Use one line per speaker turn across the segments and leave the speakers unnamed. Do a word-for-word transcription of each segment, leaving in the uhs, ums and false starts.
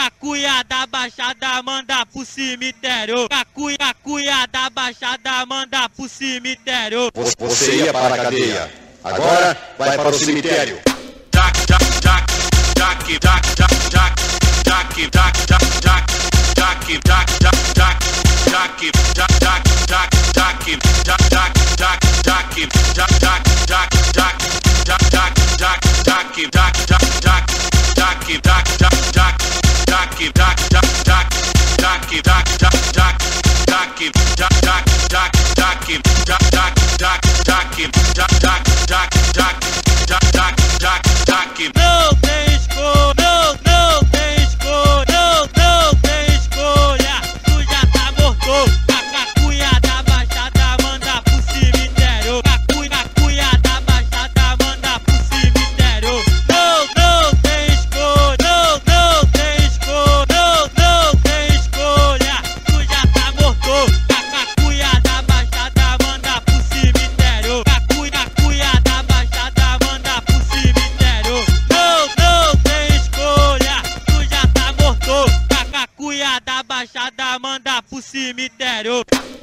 Cacuia da Baixada manda pro cemitério. Cacuia, Cacuia da Baixada manda pro cemitério.
Você ia para a cadeia, agora vai para o cemitério.
Não tem escolha, não, não tem escolha, não, não tem escolha. Tu já tá morto. Cacuia da Baixada manda pro cemitério. Cacuia, Cacuia da Baixada manda pro cemitério. Não, não tem escolha, não, não tem escolha, não, não tem escolha. Tu já tá morto. Cacuia da Baixada manda pro cemitério. Cacuia, Cacuia da Baixada manda pro cemitério. Não, não tem escolha, tu já tá morto. Cacuia da Baixada manda pro cemitério.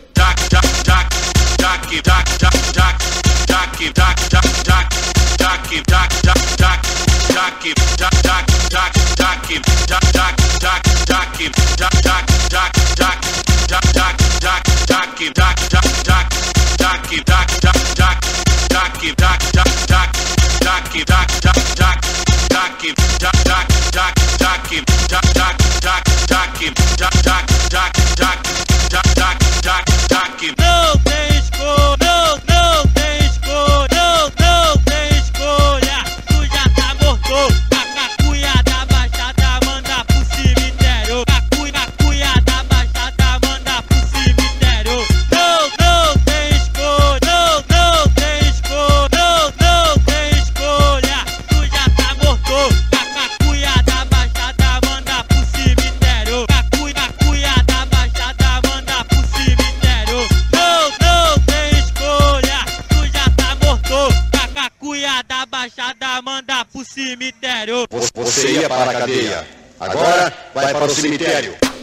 Não tem escolha, não, não tem escolha, não, não tem escolha. Tu já tá morto. Cacuia da Baixada manda pro cemitério. Cacuia, Cacuia da Baixada manda pro cemitério. Não, não tem escolha, não, não tem escolha, não, não tem escolha. Tu já tá morto. Cacuia da Baixada manda pro cemitério. Cacuia, Cacuia da Baixada manda pro cemitério. Não, não tem escolha, tu já tá morto. Cacuia da Baixada manda pro cemitério.
Você ia para a cadeia, agora vai para o cemitério.